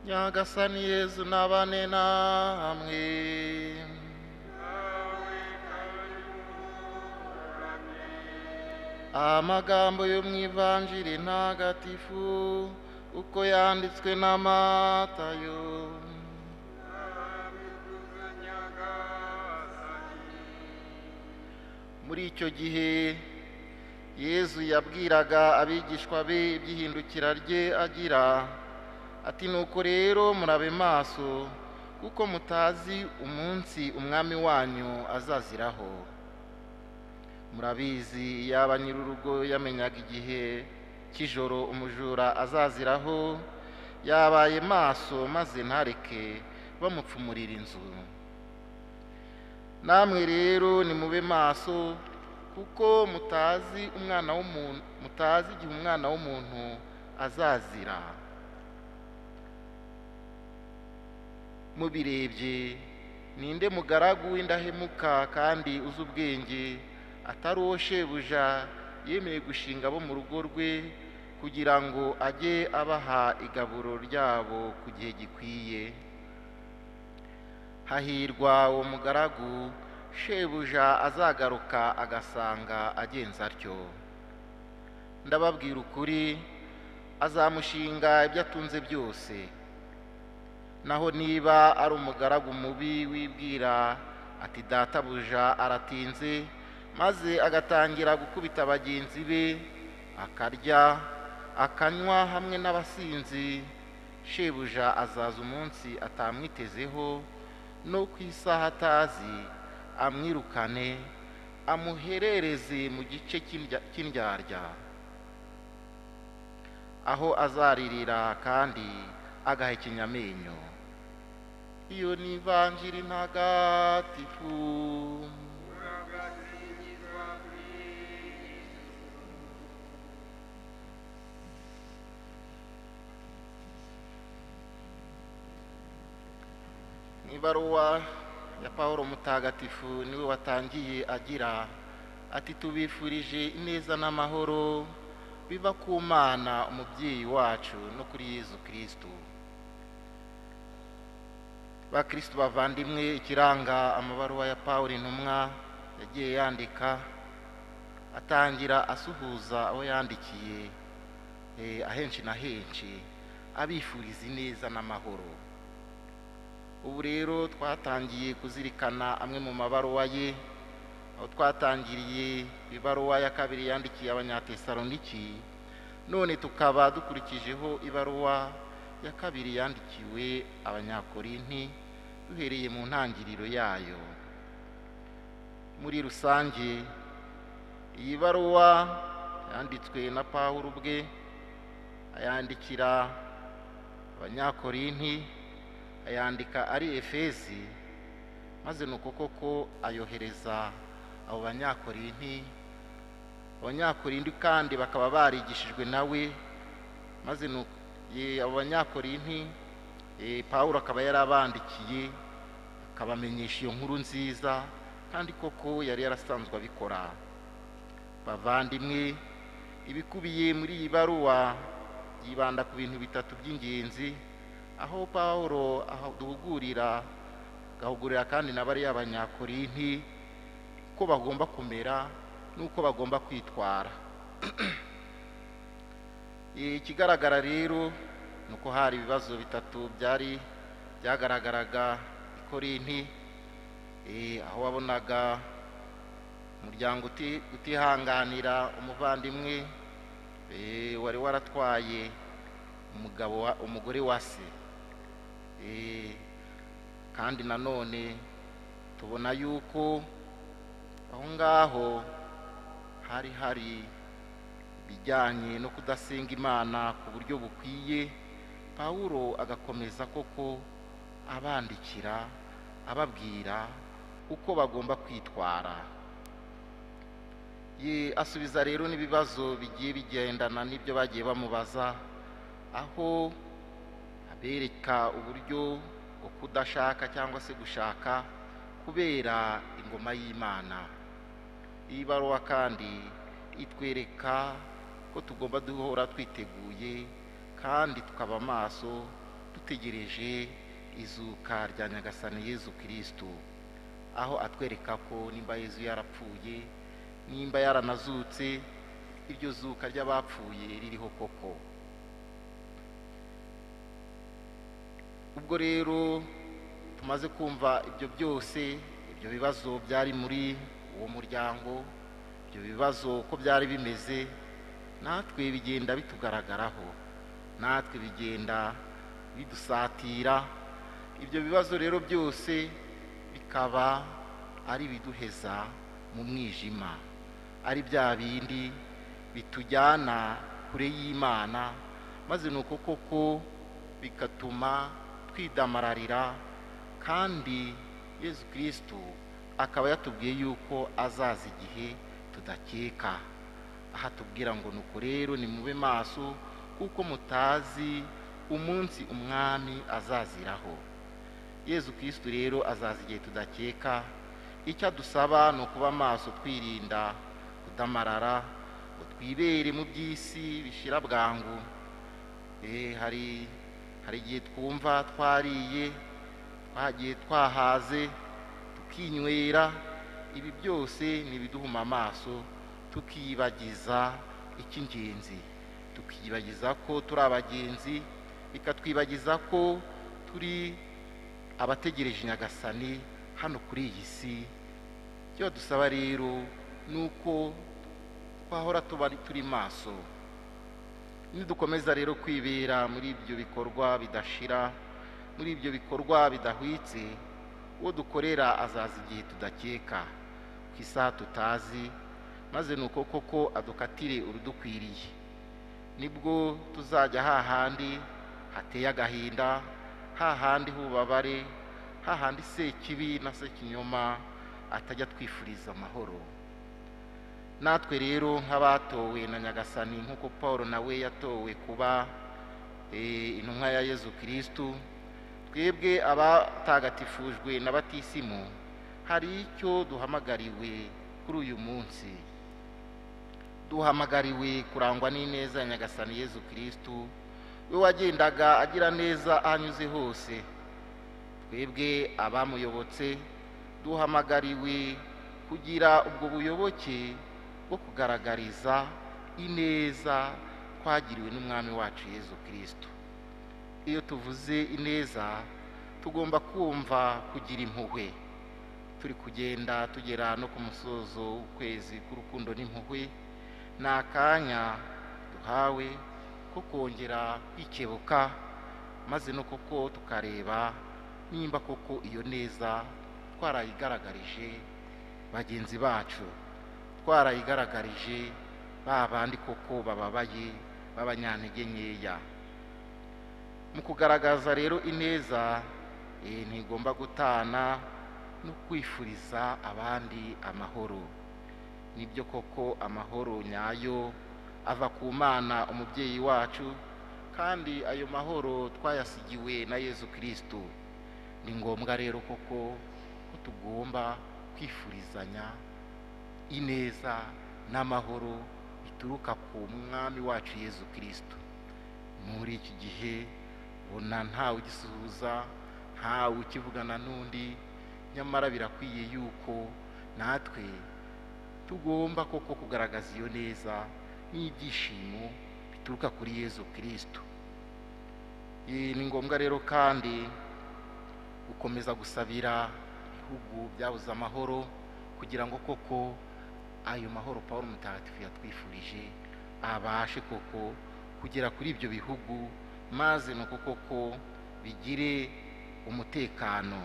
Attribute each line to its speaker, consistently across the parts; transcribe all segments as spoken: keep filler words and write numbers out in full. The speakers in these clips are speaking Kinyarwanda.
Speaker 1: Nyagasani Yezu nabane namwe. Amagambo yo mu Ivanjiri ntagatifu uko yanditswe na Matayo. Muri icyo gihe Yezu yabwiraga abigishwa be iby'ihindukira rye agira ati, nuko rero murabe maso kuko mutazi umunsi umwami wanyu azaziraho. Murabizi yaba nyir'urugo yamenyaga igihe cy'ijoro umujura azaziraho, yabaye maso maze ntareke bamupfumurira inzu. Namwe rero nimube maso kuko mutazi umwana w'umuntu mutazi igihe umwana w'umuntu azazira. Mubirebye, ninde mugaragu w'indahemuka kandi uzi ubwenge atari uwo shebuja yemeye gushinga abo mu rugo rwe kugira ngo ajye abaha igaburo ryabo ku gihe gikwiye? Hahirwa uwo mugaragu shebuja azagaruka agasanga agenza atyo. Ndababwira ukuri, azamushinga ibyo atunze byose. Naho niba ari umugaragu mubi wibwira ati databuja aratinze, maze agatangira gukubita bagenzi be, akarya akanywa hamwe n'abasinzi, shebuja azaza umunsi atamwitezeho no ku isaha atazi, amwirukane amuherereze mu gice cy'indyarya, aho azaririra kandi agahekenya amenyo. Iyo ni Ivanjiri ntagatifu. Ibaruwa ya Pawulo mutagatifu niwe watangiye agira ati, tubifurije ineza n'amahoro biva ku Mana umubyeyi wacu no kuri Yezu Kristo. Bakristo bavandimwe, ikiranga amabaruwa ya Pawulo intumwa yagiye yandika, atangira asuhuza abo yandikiye eh, ahenshi na henshi abifuriza ineza n'amahoro. Ubu rero twatangiye kuzirikana amwe mu mabaruwa ye, aho twatangiriye ibaruwa ya kabiri yandikiye Abanyatesaloniki, none tukaba dukurikijeho ibaruwa ya kabiri yandikiwe Abanyakorinti duhereye mu ntangiriro yayo. Muri rusange, iyi baruwa yanditswe na Pawulo ubwe ayandikira Abanyakorinti, ayandika ari Efezi, maze nuko koko ayohereza abo Banyakorinti. Abanyakorinti kandi bakaba barigishijwe nawe, maze abo Banyakorinti Pawulo akaba yarabandikiye akabamenyesha iyo nkuru nziza, kandi koko yari yarasanzwe abikora. Bavandimwe, ibikubiye muri iyi baruwa yibanda ku bintu bitatu by'ingenzi, aho Pawulo aduhugurira agahugurira kandi n'abari Abanyakorinti ko bagomba kumera n'uko bagomba kwitwara. Ikigaragara rero nuko hari ibibazo bitatu byari byagaragaraga i Korinti, aho wabonaga umuryango utihanganira umuvandimwe wari waratwaye umugabo umugore wa se, kandi nanone tubona yuko aho ngaho hari hari bijyanye no kudasenga Imana ku buryo bukwiye. Pawulo agakomeza koko abandikira ababwira uko bagomba kwitwara. Ye asubiza rero n'ibibazo bigiye bigendana n'ibyo bagiye bamubaza, aho abereka uburyo bwo kudashaka cyangwa se gushaka kubera ingoma y'Imana. Iyi baruwa kandi itwereka ko tugomba duhora twiteguye kandi tukaba maso dutegereje izuka rya nyagasani Yezu Kristo, aho atwereka ko nimba Yezu yarapfuye, nimba yaranazutse, iryo zuka ry'abapfuye ririho koko. Ubwo rero tumaze kumva ibyo byose, ibyo bibazo byari muri uwo muryango, ibyo bibazo ko byari bimeze, natwe bigenda bitugaragaraho, natwe bigenda bidusatira. Ibyo bibazo rero byose bikaba ari biduheza mu mwijima, ari bya bindi bitujyana kure y'Imana, maze nuko koko bigatuma twidamararira. Kandi Yezu Kristo akaba yatubwiye yuko azaza igihe tudakeka, aha tubwira ngo nuko rero nimube maso, kuko mutazi umunsi umwami azaziraho. Yezu Kristo rero azaza igihe tudakeka. Icyo adusaba ni ukuba maso, twirinda kudamarara ngo twibere mu by'isi bishira bwangu. Eh, hari hari igihe twumva twariye, twagiye twahaze, tukinywera. Ibi byose ni ibiduhuma amaso, tukiyibagiza icy'ingenzi, tukiyibagiza ko turi abagenzi, bikatwibagiza ko turi abategereje nyagasani hano kuri iyi si. Icyo dusaba rero ni uko twahora tuba turi maso. Nidukomeza rero kwibera muri ibyo bikorwa bidashira, muri ibyo bikorwa bidahwitse, uwo dukorera azaza igihe tudakeka, ku isaha tutazi, maze nuko koko adukatire urudukwiriye. Nibwo tuzajya hahandi hateye agahinda, hahandi hubabare, hahandi sekibi na sekinyoma atajya twifuriza amahoro. Natwe rero nk'abatowe na nyagasani, nk'uko Paulo nawe yatowe kuba intumwa ya Yezu Kristo, twebwe abatagatifujwe na batisimu, hari icyo duhamagariwe kuri uyu munsi. Duhamagariwe kurangwa n'ineza ya nyagasani Yezu Kristo, we wagendaga agira neza ahanyuze hose. Twebwe abamuyobotse duhamagariwe kugira ubwo buyoboke bwo kugaragariza ineza twagiriwe n'umwami wacu Yezu Kristo. Iyo tuvuze ineza, tugomba kumva kugira impuhwe. Turi kugenda tugera no ku musozo w'ukwezi k'urukundo n'impuhwe, ni akanya duhawe ko kongera kwikebuka, maze no koko tukareba nimba koko iyo neza twarayigaragarije bagenzi bacu, twarayigaragarije ba bandi koko bababaye b'abanyantege nkeya. Mu kugaragaza rero ineza, ntigomba gutana no kwifuriza abandi amahoro. Nibyo koko amahoro nyayo ava ku Mana umubyeyi wacu, kandi ayo mahoro twayasigiwe na Yezu Kristo. Ni ngombwa rero koko ko tugomba kwifurizanya ineza n'amahoro bituruka ku mwami wacu Yezu Kristo. Muri iki gihe bona ntawe ugisuhuza, ntawe ukivugana n'undi, nyamara birakwiye yuko natwe tugomba koko kugaragaza iyo neza n'ibyishimo bituruka kuri Yezu Kristo. Ni ngombwa rero kandi gukomeza gusabira ibihugu byabuze amahoro, kugira ngo koko ayo mahoro Paulo mutagatifu yatwifurije abashe koko kugera kuri ibyo bihugu, maze nuko koko bigire umutekano.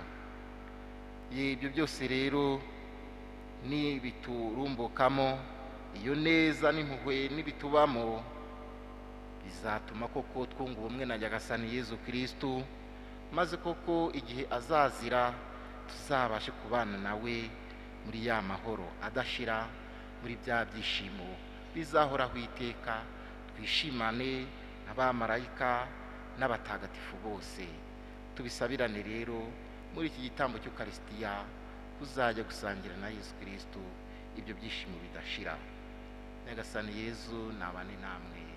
Speaker 1: Ibyo byose rero ni biturumbukamo, iyo neza n'impuhwe n'ibitubamo, bizatuma koko twunga ubumwe na nyagasani Yezu Kristo, maze koko igihe azazira tuzabashe kubana nawe muri ya mahoro adashira, muri bya byishimo bizahoraho iteka. Twishimane n'abamarayika n'abatagatifu bose, tubisabirane rero muri iki gitambo cy'Ukarisitiya, kuzajya gusangira na Yezu Kristo ibyo byishimo bidashira. Nyagasani Yezu nabane namwe.